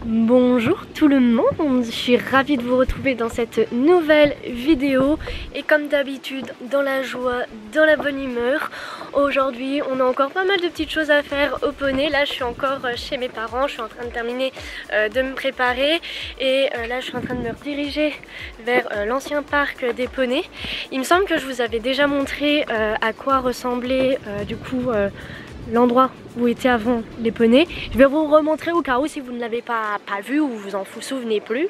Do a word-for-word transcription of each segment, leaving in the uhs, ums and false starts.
Bonjour tout le monde, je suis ravie de vous retrouver dans cette nouvelle vidéo et comme d'habitude dans la joie, dans la bonne humeur. Aujourd'hui on a encore pas mal de petites choses à faire au poney. Là je suis encore chez mes parents, je suis en train de terminer euh, de me préparer et euh, là je suis en train de me rediriger vers euh, l'ancien parc des poneys. Il me semble que je vous avais déjà montré euh, à quoi ressemblait euh, du coup euh, l'endroit où étaient avant les poneys. Je vais vous remontrer au cas où si vous ne l'avez pas, pas vu ou vous en vous souvenez plus.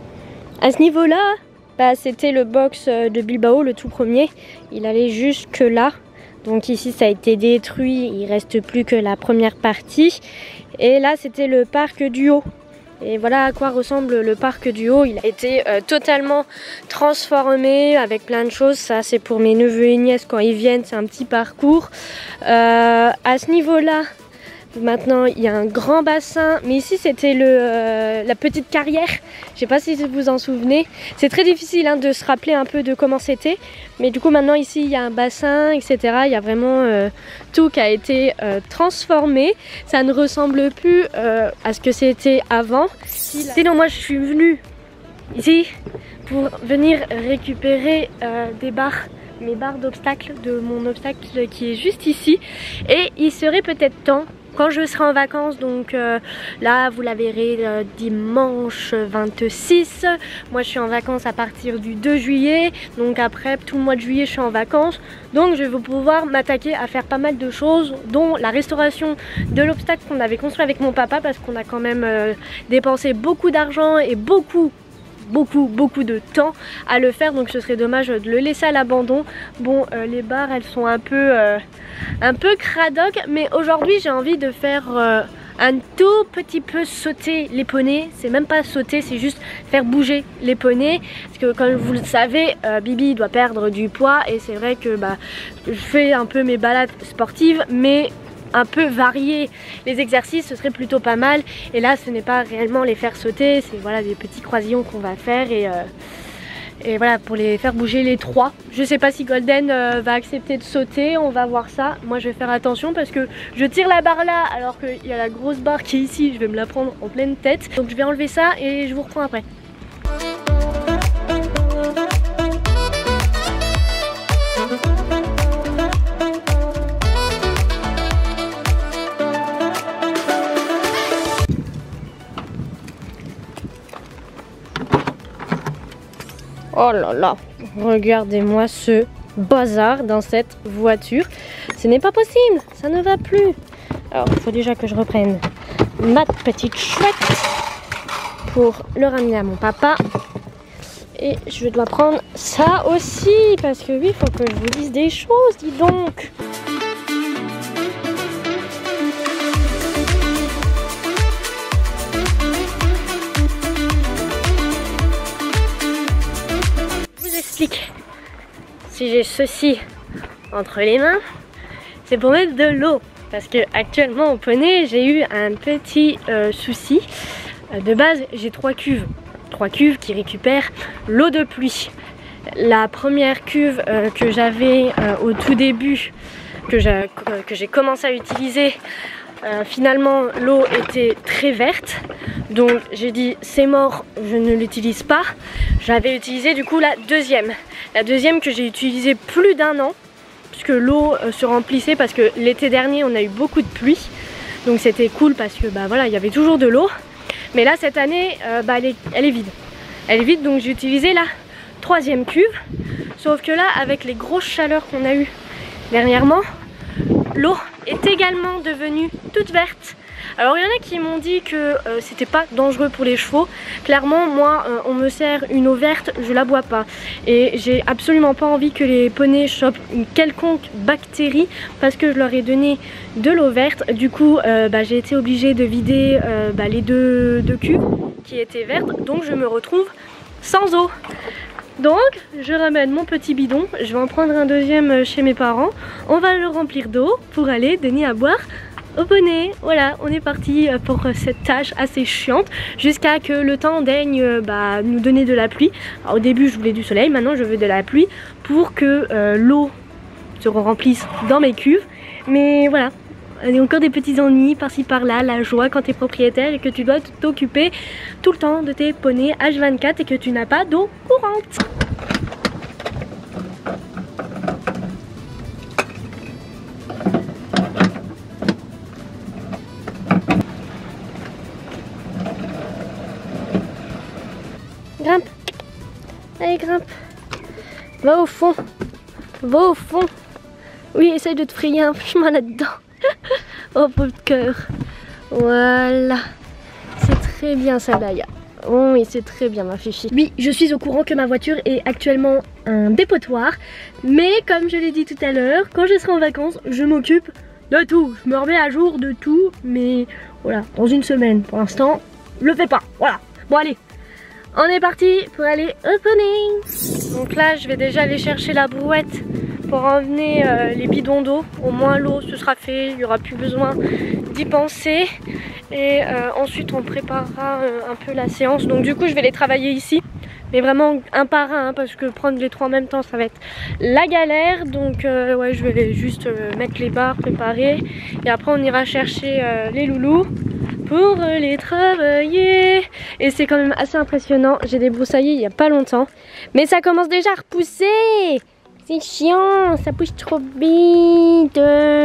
À ce niveau là, bah, c'était le box de Bilbao, le tout premier. Il allait jusque là. Donc ici ça a été détruit, il reste plus que la première partie. Et là c'était le parc du Haut. Et voilà à quoi ressemble le parc du Haut. Il a été euh, totalement transformé avec plein de choses. Ça c'est pour mes neveux et nièces quand ils viennent, c'est un petit parcours. Euh, à ce niveau-là, maintenant il y a un grand bassin. Mais ici c'était le euh, la petite carrière. Je sais pas si vous vous en souvenez. C'est très difficile hein, de se rappeler un peu de comment c'était. Mais du coup maintenant ici il y a un bassin, et cetera. Il y a vraiment euh, tout qui a été euh, transformé. Ça ne ressemble plus euh, à ce que c'était avant. Sinon moi je suis venue ici pour venir récupérer euh, des barres, mes barres d'obstacles de mon obstacle qui est juste ici. Et il serait peut-être temps, quand je serai en vacances, donc euh, là vous la verrez euh, dimanche vingt-six. Moi je suis en vacances à partir du deux juillet. Donc après tout le mois de juillet je suis en vacances. Donc je vais pouvoir m'attaquer à faire pas mal de choses, dont la restauration de l'obstacle qu'on avait construit avec mon papa. Parce qu'on a quand même euh, dépensé beaucoup d'argent et beaucoup beaucoup beaucoup de temps à le faire, donc ce serait dommage de le laisser à l'abandon. Bon euh, les barres elles sont un peu euh, un peu cradoc, mais aujourd'hui j'ai envie de faire euh, un tout petit peu sauter les poneys. C'est même pas sauter, c'est juste faire bouger les poneys, parce que comme vous le savez euh, Bibi doit perdre du poids et c'est vrai que bah, je fais un peu mes balades sportives, mais un peu varier les exercices, ce serait plutôt pas mal. Et là ce n'est pas réellement les faire sauter, c'est voilà des petits croisillons qu'on va faire et, euh, et voilà pour les faire bouger les trois. Je sais pas si Golden euh, va accepter de sauter, on va voir ça. Moi je vais faire attention parce que je tire la barre là alors qu'il y a la grosse barre qui est ici, je vais me la prendre en pleine tête. Donc je vais enlever ça et je vous reprends après. Oh là là, regardez-moi ce bazar dans cette voiture. Ce n'est pas possible, ça ne va plus. Alors, il faut déjà que je reprenne ma petite chouette pour le ramener à mon papa. Et je dois prendre ça aussi, parce que oui, il faut que je vous dise des choses, dis donc. Si j'ai ceci entre les mains, c'est pour mettre de l'eau, parce que actuellement au poney j'ai eu un petit euh, souci. De base j'ai trois cuves, trois cuves qui récupèrent l'eau de pluie. La première cuve euh, que j'avais euh, au tout début, que j'ai commencé à utiliser, Euh, finalement l'eau était très verte, donc j'ai dit c'est mort, je ne l'utilise pas. J'avais utilisé du coup la deuxième, la deuxième que j'ai utilisée plus d'un an, puisque l'eau euh, se remplissait, parce que l'été dernier on a eu beaucoup de pluie, donc c'était cool parce que bah voilà il y avait toujours de l'eau. Mais là cette année euh, bah, elle, est, elle est vide, elle est vide, donc j'ai utilisé la troisième cuve. Sauf que là avec les grosses chaleurs qu'on a eues dernièrement, l'eau est également devenue toute verte. Alors il y en a qui m'ont dit que euh, c'était pas dangereux pour les chevaux. Clairement moi euh, on me sert une eau verte, je la bois pas. Et j'ai absolument pas envie que les poneys chopent une quelconque bactérie parce que je leur ai donné de l'eau verte. Du coup euh, bah, j'ai été obligée de vider euh, bah, les deux, deux cuves qui étaient vertes. Donc je me retrouve sans eau. Donc je ramène mon petit bidon, je vais en prendre un deuxième chez mes parents. On va le remplir d'eau pour aller donner à boire au poney. Voilà, on est parti pour cette tâche assez chiante jusqu'à que le temps daigne bah, nous donner de la pluie. Alors, au début je voulais du soleil, maintenant je veux de la pluie pour que euh, l'eau se remplisse dans mes cuves. Mais voilà, Il y a encore des petits ennuis par-ci par-là, la joie quand tu es propriétaire et que tu dois t'occuper tout le temps de tes poneys H vingt-quatre et que tu n'as pas d'eau courante. Grimpe. Allez, grimpe. Va au fond. Va au fond. Oui, essaye de te frayer un chemin là-dedans. Oh, pauvre cœur. Voilà. C'est très bien ça, Daya. Oh oui, c'est très bien ma fifi. Oui, je suis au courant que ma voiture est actuellement un dépotoir. Mais comme je l'ai dit tout à l'heure, quand je serai en vacances, je m'occupe de tout. Je me remets à jour de tout. Mais voilà, dans une semaine. Pour l'instant, je le fais pas. Voilà. Bon, allez. On est parti pour aller au poney. Donc là, je vais déjà aller chercher la brouette pour emmener euh, les bidons d'eau. Au moins l'eau, ce sera fait, il n'y aura plus besoin d'y penser. Et euh, ensuite, on préparera euh, un peu la séance. Donc du coup, je vais les travailler ici. Mais vraiment un par un, hein, parce que prendre les trois en même temps, ça va être la galère. Donc euh, ouais, je vais juste euh, mettre les barres, préparer. Et après, on ira chercher euh, les loulous pour les travailler. Et c'est quand même assez impressionnant. J'ai débroussaillé il n'y a pas longtemps, mais ça commence déjà à repousser. C'est chiant, ça pousse trop vite.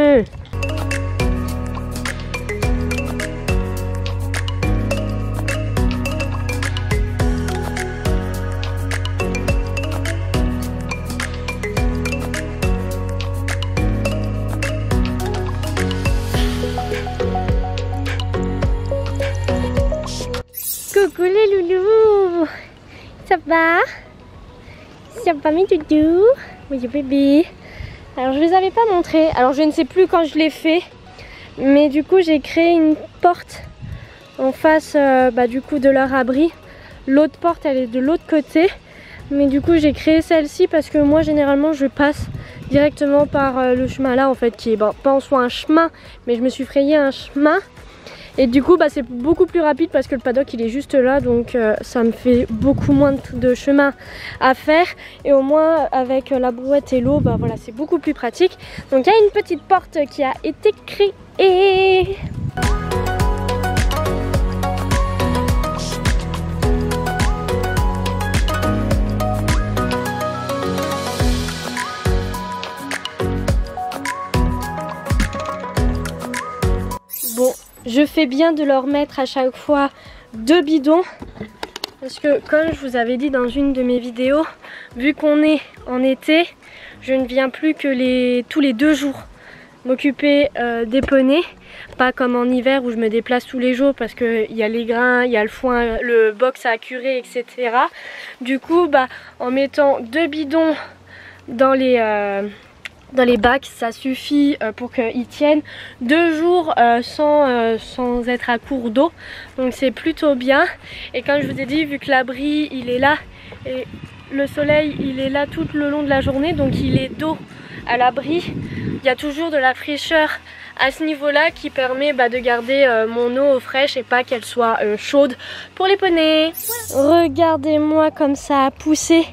Coucou les loulous, ça va? Ça va mes doudous? Oui bébé. Alors je ne les avais pas montrés, alors je ne sais plus quand je l'ai fait, mais du coup j'ai créé une porte en face euh, bah, du coup de leur abri. L'autre porte elle est de l'autre côté, mais du coup j'ai créé celle-ci parce que moi généralement je passe directement par euh, le chemin là en fait, qui est bon, pas en soi un chemin, mais je me suis frayé un chemin. Et du coup bah, c'est beaucoup plus rapide parce que le paddock il est juste là, donc euh, ça me fait beaucoup moins de chemin à faire. Et au moins avec la brouette et l'eau, bah voilà, c'est beaucoup plus pratique. Donc il y a une petite porte qui a été créée. Bon, je fais bien de leur mettre à chaque fois deux bidons parce que comme je vous avais dit dans une de mes vidéos, vu qu'on est en été, je ne viens plus que les, tous les deux jours m'occuper euh, des poneys, pas comme en hiver où je me déplace tous les jours parce qu'il y a les grains, il y a le foin, le box à curer, et cetera. Du coup, bah, en mettant deux bidons dans les... Euh, dans les bacs, ça suffit pour qu'ils tiennent deux jours euh, sans, euh, sans être à court d'eau, donc c'est plutôt bien. Et comme je vous ai dit, vu que l'abri il est là et le soleil il est là tout le long de la journée, donc il est d'eau à l'abri, il y a toujours de la fraîcheur à ce niveau là qui permet bah, de garder euh, mon eau fraîche et pas qu'elle soit euh, chaude pour les poneys. Regardez-moi comme ça a poussé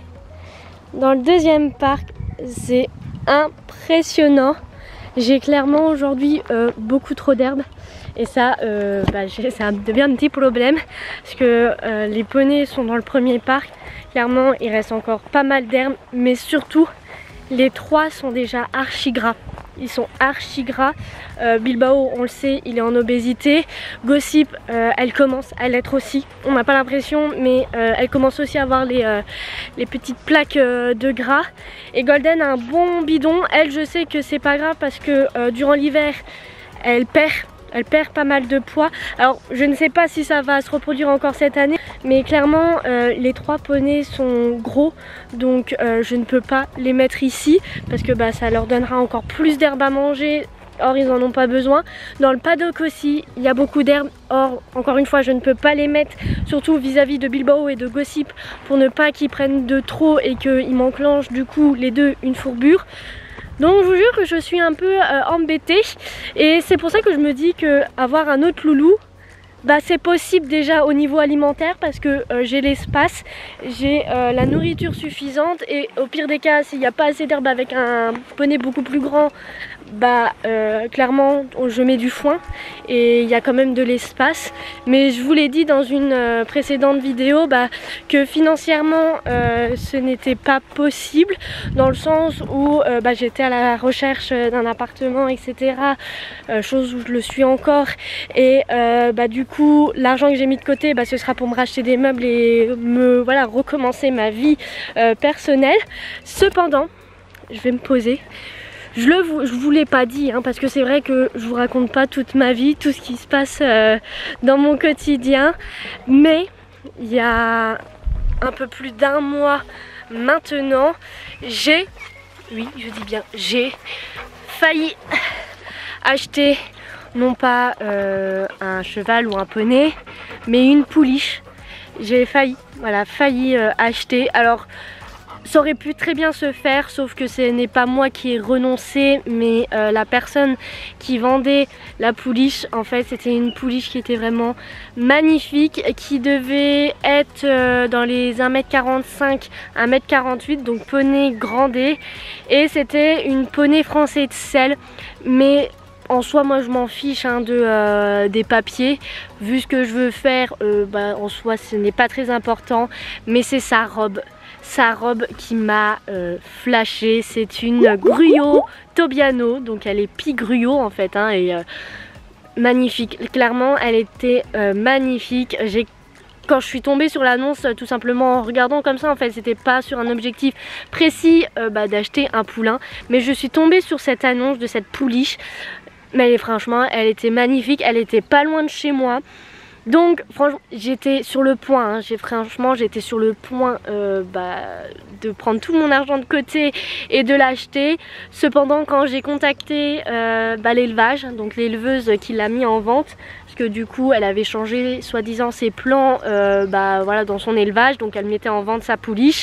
dans le deuxième parc, c'est impressionnant. J'ai clairement aujourd'hui euh, beaucoup trop d'herbe et ça, euh, bah, ça devient un petit problème parce que euh, les poneys sont dans le premier parc. Clairement il reste encore pas mal d'herbe, mais surtout les trois sont déjà archi gras. Ils sont archi gras. Euh, Bilbao, on le sait, il est en obésité. Gossip, euh, elle commence à l'être aussi. On n'a pas l'impression, mais euh, elle commence aussi à avoir les, euh, les petites plaques euh, de gras. Et Golden a un bon bidon. Elle, je sais que c'est pas grave parce que euh, durant l'hiver, elle perd. Elle perd pas mal de poids. Alors je ne sais pas si ça va se reproduire encore cette année, mais clairement euh, les trois poneys sont gros, donc euh, je ne peux pas les mettre ici parce que bah, ça leur donnera encore plus d'herbe à manger. Or ils n'en ont pas besoin. Dans le paddock aussi il y a beaucoup d'herbe. Or encore une fois je ne peux pas les mettre, surtout vis-à-vis de Bilbao et de Gossip, pour ne pas qu'ils prennent de trop et qu'ils m'enclenchent du coup les deux une fourbure. Donc je vous jure que je suis un peu euh, embêtée et c'est pour ça que je me dis que avoir un autre loulou, bah, c'est possible déjà au niveau alimentaire parce que euh, j'ai l'espace, j'ai euh, la nourriture suffisante et au pire des cas s'il n'y a pas assez d'herbe avec un poney beaucoup plus grand, bah euh, clairement je mets du foin et il y a quand même de l'espace, mais je vous l'ai dit dans une euh, précédente vidéo bah, que financièrement euh, ce n'était pas possible, dans le sens où euh, bah, j'étais à la recherche d'un appartement, etc, euh, chose où je le suis encore, et euh, bah, du coup l'argent que j'ai mis de côté bah, ce sera pour me racheter des meubles et me voilà recommencer ma vie euh, personnelle. Cependant je vais me poser. Je le je vous l'ai pas dit hein, parce que c'est vrai que je vous raconte pas toute ma vie, tout ce qui se passe euh, dans mon quotidien, mais il y a un peu plus d'un mois maintenant, j'ai, oui je dis bien j'ai failli acheter non pas euh, un cheval ou un poney, mais une pouliche. J'ai failli, voilà, failli euh, acheter. Alors ça aurait pu très bien se faire, sauf que ce n'est pas moi qui ai renoncé, mais euh, la personne qui vendait la pouliche, en fait c'était une pouliche qui était vraiment magnifique, qui devait être euh, dans les un mètre quarante-cinq, un mètre quarante-huit, donc poney gradé, et c'était une poney français de selle, mais en soi moi je m'en fiche hein, de, euh, des papiers, vu ce que je veux faire, euh, bah, en soi ce n'est pas très important, mais c'est sa robe. Sa robe qui m'a euh, flashé. C'est une Gruyot Tobiano, donc elle est pie Gruyot en fait hein, et euh, magnifique, clairement elle était euh, magnifique. J'ai Quand je suis tombée sur l'annonce, tout simplement en regardant comme ça, en fait c'était pas sur un objectif précis euh, bah, d'acheter un poulain, mais je suis tombée sur cette annonce de cette pouliche, mais elle, franchement elle était magnifique, elle était pas loin de chez moi. Donc franchement j'étais sur le point, hein, j'ai franchement j'étais sur le point euh, bah, de prendre tout mon argent de côté et de l'acheter. Cependant quand j'ai contacté euh, bah, l'élevage, donc l'éleveuse qui l'a mis en vente, parce que du coup elle avait changé soi-disant ses plans euh, bah, voilà, dans son élevage, donc elle mettait en vente sa pouliche.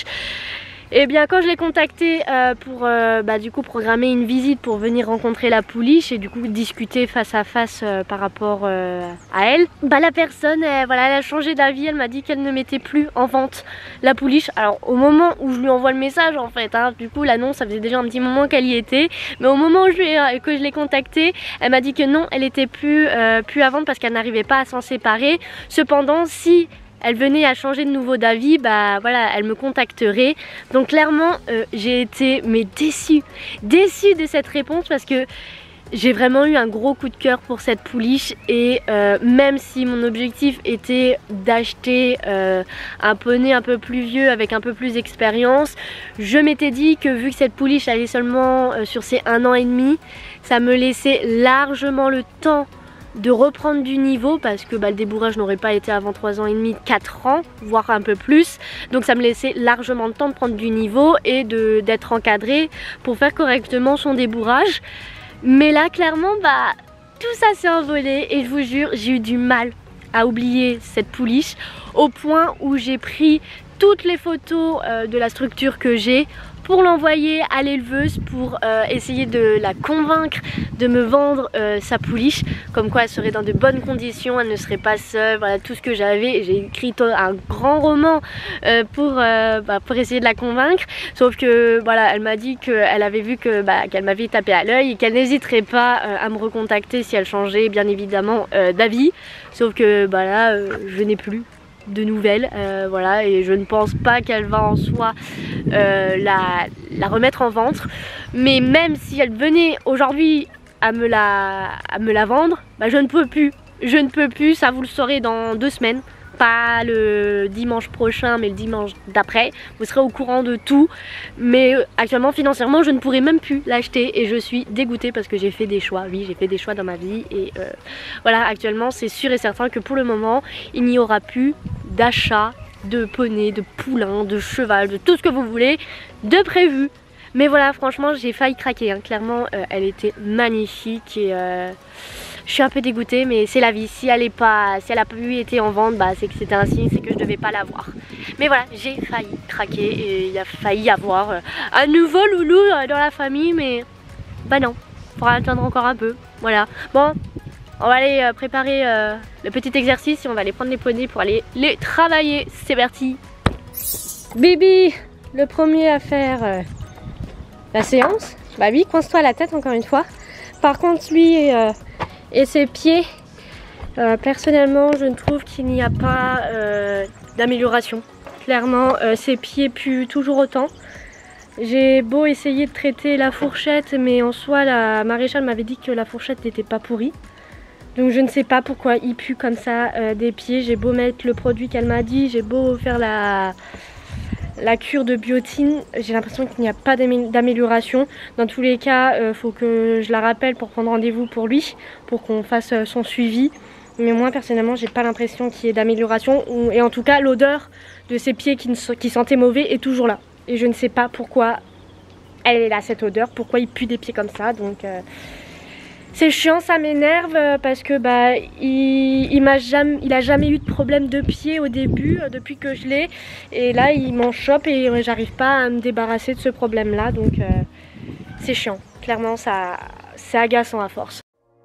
Et bien quand je l'ai contacté euh, pour euh, bah, du coup programmer une visite pour venir rencontrer la pouliche et du coup discuter face à face euh, par rapport euh, à elle, bah la personne elle, voilà, elle a changé d'avis, elle m'a dit qu'elle ne mettait plus en vente la pouliche. Alors au moment où je lui envoie le message en fait, hein, du coup l'annonce ça faisait déjà un petit moment qu'elle y était, mais au moment où je lui, euh, que je l'ai contactée, elle m'a dit que non, elle était plus, euh, plus à vendre parce qu'elle n'arrivait pas à s'en séparer. Cependant si elle venait à changer de nouveau d'avis, bah voilà, elle me contacterait. Donc clairement, euh, j'ai été mais déçue, déçue de cette réponse parce que j'ai vraiment eu un gros coup de cœur pour cette pouliche et euh, même si mon objectif était d'acheter euh, un poney un peu plus vieux avec un peu plus d'expérience, je m'étais dit que vu que cette pouliche allait seulement euh, sur ses un an et demi, ça me laissait largement le temps de reprendre du niveau parce que bah, le débourrage n'aurait pas été avant trois ans et demi, quatre ans, voire un peu plus. Donc ça me laissait largement le temps de prendre du niveau et d'être encadré pour faire correctement son débourrage. Mais là clairement bah tout ça s'est envolé et je vous jure j'ai eu du mal à oublier cette pouliche au point où j'ai pris toutes les photos euh, de la structure que j'ai pour l'envoyer à l'éleveuse pour euh, essayer de la convaincre de me vendre euh, sa pouliche, comme quoi elle serait dans de bonnes conditions, elle ne serait pas seule, voilà tout ce que j'avais. J'ai écrit un grand roman euh, pour, euh, bah, pour essayer de la convaincre, sauf que voilà elle m'a dit qu'elle avait vu que bah, qu'elle m'avait tapé à l'œil et qu'elle n'hésiterait pas euh, à me recontacter si elle changeait bien évidemment euh, d'avis, sauf que bah, là euh, je n'ai plus de nouvelles, euh, voilà, et je ne pense pas qu'elle va en soi euh, la, la remettre en vente. Mais même si elle venait aujourd'hui à me la, à me la vendre, bah je ne peux plus, je ne peux plus, ça vous le saurez dans deux semaines. Pas le dimanche prochain mais le dimanche d'après, vous serez au courant de tout. Mais actuellement financièrement je ne pourrais même plus l'acheter et je suis dégoûtée parce que j'ai fait des choix, oui j'ai fait des choix dans ma vie et euh, voilà actuellement c'est sûr et certain que pour le moment il n'y aura plus d'achat de poney, de poulain, de cheval, de tout ce que vous voulez de prévu. Mais voilà franchement j'ai failli craquer hein. Clairement euh, elle était magnifique et euh, je suis un peu dégoûtée mais c'est la vie. Si elle est pas, si elle a plus été en vente, bah c'est que c'était un signe, c'est que je devais pas l'avoir. Mais voilà, j'ai failli craquer et il a failli y avoir euh, un nouveau loulou euh, dans la famille, mais bah non, faudra attendre encore un peu. Voilà. Bon, on va aller euh, préparer euh, le petit exercice et on va aller prendre les poneys pour aller les travailler. C'est parti. Bibi, le premier à faire euh, la séance. Bah oui, coince-toi la tête encore une fois. par contre lui et, euh, et ses pieds, euh, personnellement je trouve qu'il n'y a pas euh, d'amélioration. Clairement euh, ses pieds puent toujours autant. J'ai beau essayer de traiter la fourchette, mais en soi la maréchale m'avait dit que la fourchette n'était pas pourrie. Donc je ne sais pas pourquoi il pue comme ça euh, des pieds. J'ai beau mettre le produit qu'elle m'a dit, j'ai beau faire la, la cure de biotine, j'ai l'impression qu'il n'y a pas d'amélioration. Dans tous les cas, il euh, faut que je la rappelle pour prendre rendez-vous pour lui, pour qu'on fasse euh, son suivi. Mais moi personnellement, j'ai pas l'impression qu'il y ait d'amélioration. Et en tout cas, l'odeur de ses pieds qui, ne, qui sentaient mauvais est toujours là. Et je ne sais pas pourquoi elle est là, cette odeur, pourquoi il pue des pieds comme ça. Donc euh, c'est chiant, ça m'énerve parce que bah il, il m'a jamais, il a jamais eu de problème de pied au début, depuis que je l'ai. Et là il m'en chope et j'arrive pas à me débarrasser de ce problème là. Donc euh, c'est chiant, clairement ça, c'est agaçant à force.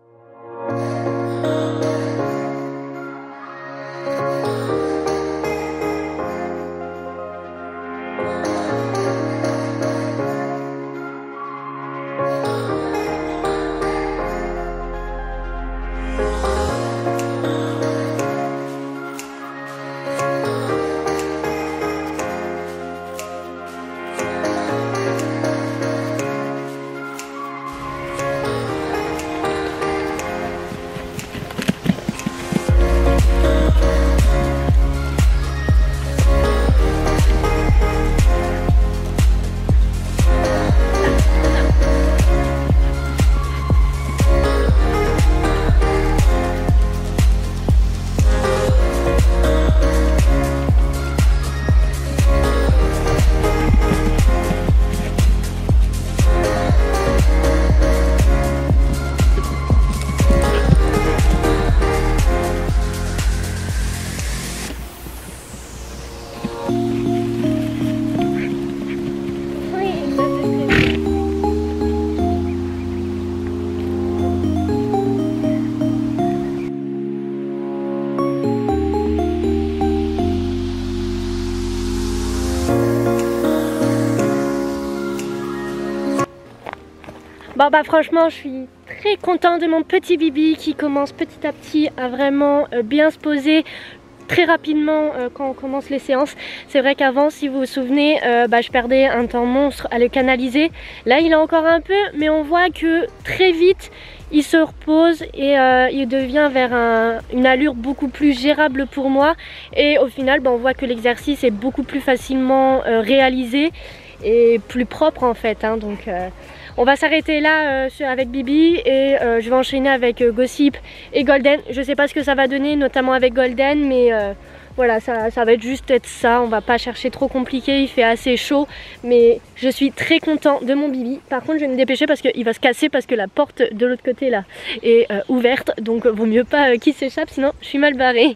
Bon bah franchement je suis très contente de mon petit Bibi qui commence petit à petit à vraiment euh, bien se poser très rapidement euh, quand on commence les séances. C'est vrai qu'avant, si vous vous souvenez, euh, bah, je perdais un temps monstre à le canaliser. Là il a encore un peu, mais on voit que très vite il se repose et euh, il devient vers un, une allure beaucoup plus gérable pour moi. Et au final bah, on voit que l'exercice est beaucoup plus facilement euh, réalisé et plus propre en fait, hein, donc euh, on va s'arrêter là euh, avec Bibi et euh, je vais enchaîner avec euh, Gossip et Golden. Je sais pas ce que ça va donner, notamment avec Golden, mais euh, voilà, ça, ça va être juste être ça. On va pas chercher trop compliqué, il fait assez chaud, mais je suis très content de mon Bibi. Par contre je vais me dépêcher parce qu'il va se casser parce que la porte de l'autre côté là est euh, ouverte, donc vaut mieux pas euh, qu'il s'échappe, sinon je suis mal barrée.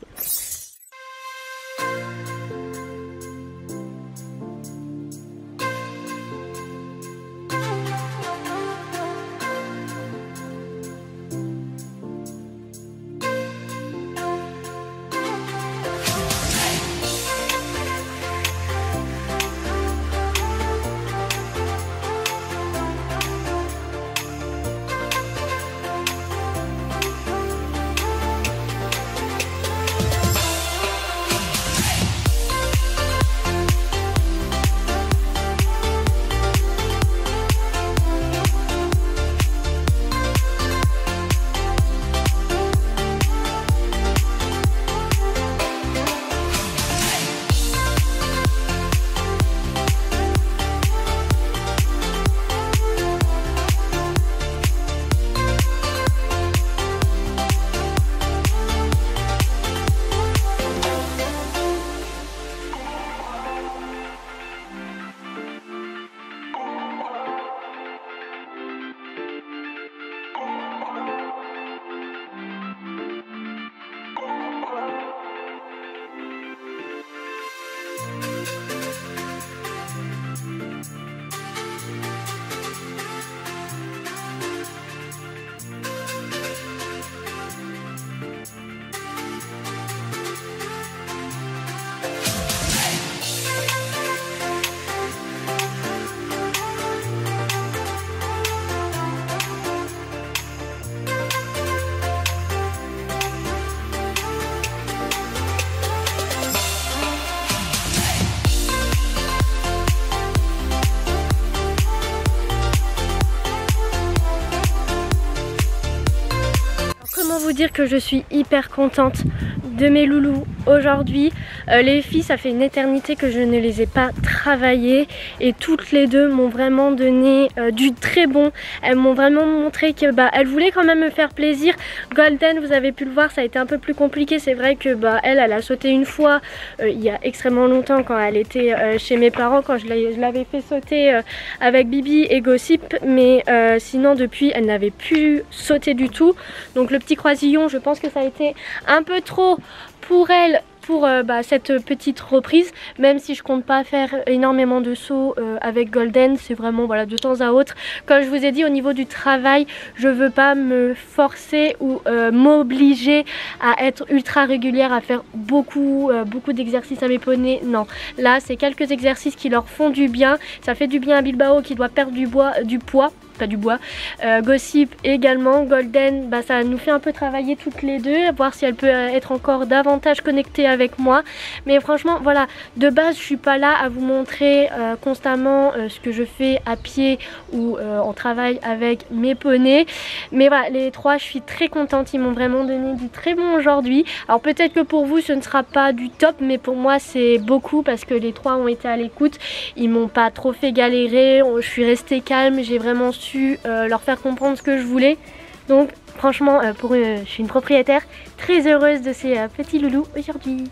dire que je suis hyper contente de mes loulous aujourd'hui. Euh, les filles, ça fait une éternité que je ne les ai pas travaillées et toutes les deux m'ont vraiment donné euh, du très bon. Elles m'ont vraiment montré que bah, elles voulaient quand même me faire plaisir. Golden, vous avez pu le voir, ça a été un peu plus compliqué. C'est vrai que bah, elle, elle a sauté une fois euh, il y a extrêmement longtemps quand elle était euh, chez mes parents, quand je l'avais fait sauter euh, avec Bibi et Gossip, mais euh, sinon depuis elle n'avait plus sauté du tout. Donc le petit croisillon, je pense que ça a été un peu trop pour elle pour euh, bah, cette petite reprise, même si je compte pas faire énormément de sauts euh, avec Golden. C'est vraiment voilà, de temps à autre. Comme je vous ai dit, au niveau du travail, je veux pas me forcer ou euh, m'obliger à être ultra régulière, à faire beaucoup euh, beaucoup d'exercices à mes poneys. Non, là c'est quelques exercices qui leur font du bien. Ça fait du bien à Bilbao qui doit perdre du, bois, du poids pas du bois, euh, Gossip également, Golden, bah, ça nous fait un peu travailler toutes les deux, voir si elle peut être encore davantage connectée avec moi. Mais franchement voilà, de base je suis pas là à vous montrer euh, constamment euh, ce que je fais à pied ou euh, en travail avec mes poneys. Mais voilà, les trois je suis très contente, ils m'ont vraiment donné du très bon aujourd'hui. Alors peut-être que pour vous ce ne sera pas du top, mais pour moi c'est beaucoup parce que les trois ont été à l'écoute, ils m'ont pas trop fait galérer, je suis restée calme, j'ai vraiment su Euh, leur faire comprendre ce que je voulais. Donc franchement euh, pour euh, je suis une propriétaire très heureuse de ces euh, petits loulous aujourd'hui.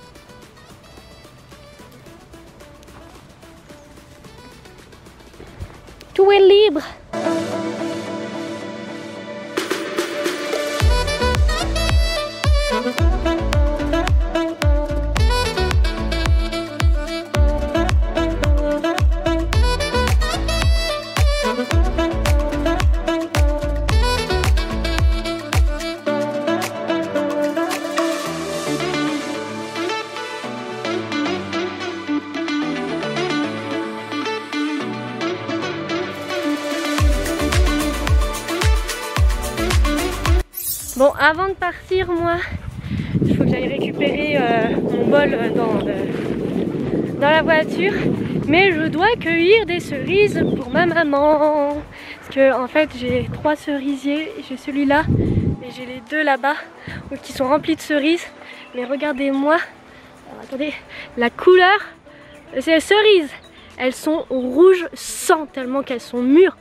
Tout est libre. Bon, avant de partir, moi, il faut que j'aille récupérer euh, mon bol dans, euh, dans la voiture. Mais je dois cueillir des cerises pour ma maman. Parce que en fait, j'ai trois cerisiers. J'ai celui-là et j'ai les deux là-bas qui sont remplis de cerises. Mais regardez-moi, attendez, la couleur de ces cerises. Elles sont rouges sang tellement qu'elles sont mûres.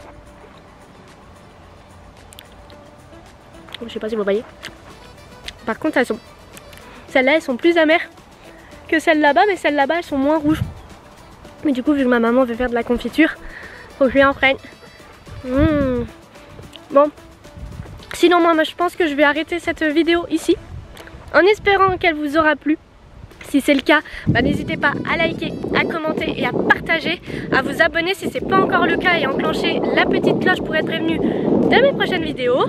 Je sais pas si vous voyez. Par contre, elles sont... celles-là, elles sont plus amères que celles là-bas, mais celles là-bas, elles sont moins rouges. Mais du coup, vu que ma maman veut faire de la confiture, faut que je lui en prenne. Mmh. Bon. Sinon, moi, moi, je pense que je vais arrêter cette vidéo ici, en espérant qu'elle vous aura plu. Si c'est le cas, bah, n'hésitez pas à liker, à commenter et à partager, à vous abonner si c'est pas encore le cas et enclencher la petite cloche pour être prévenu de mes prochaines vidéos.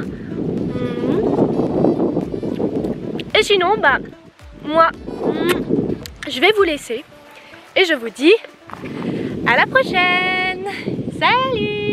Et sinon, bah, moi, je vais vous laisser et je vous dis à la prochaine. Salut!